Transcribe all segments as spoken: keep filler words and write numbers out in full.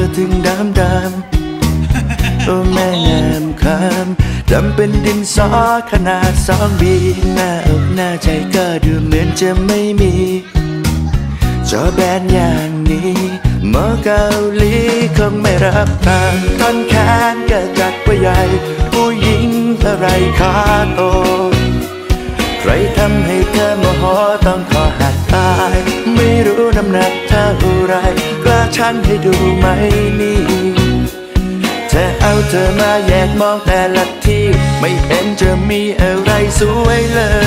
ถึงดำดำโอ้แม่งามคำดำเป็นดินสอขนาดสองบีหน้าอกหน้าใจก็ดูเหมือนจะไม่มีจอแบนอย่างนี้หมอเกาหลีคงไม่รับทางท่อนแขนก็จัดว่าใหญ่ผู้หญิงอะไรขาโตใครทำให้เธอโมโหต้องขอหักตายไม่รู้น้ำหนักเท่าไรกล้าชั่งให้ดูไหมนี่แต่เอาเธอมาแยกมองแต่ละที่ไม่เห็นจะมีอะไรสวย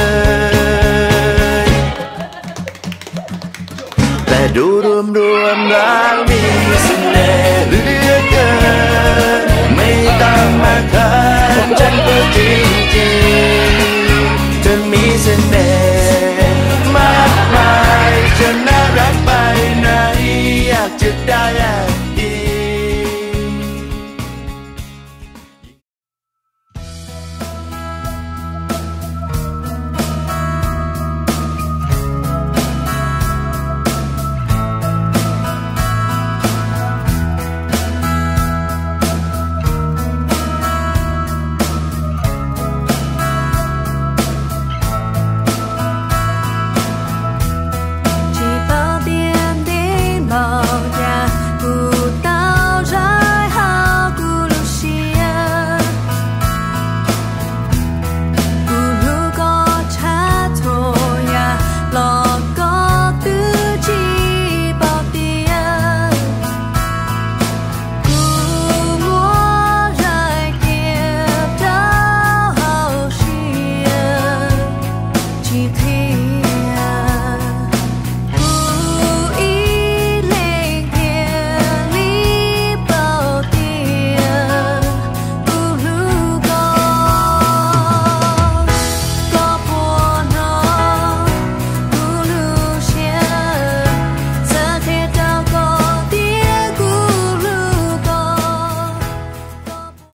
เลยแต่ดูรวมๆแล้วมี